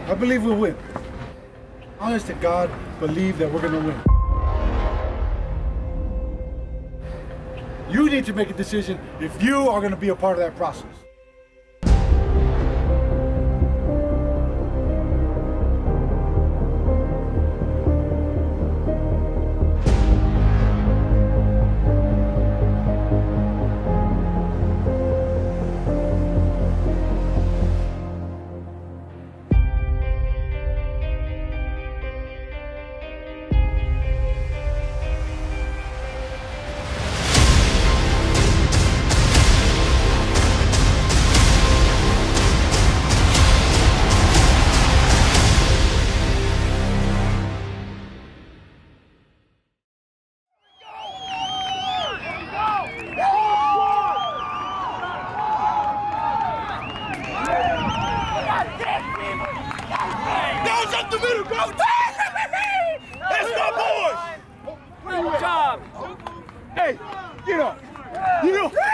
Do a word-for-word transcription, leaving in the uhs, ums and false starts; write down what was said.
I believe we'll win. Honest to God, believe that we're gonna win. You need to make a decision if you are gonna be a part of that process. Up the middle, go! That's my boy! Great job! Hey, get up! Get up!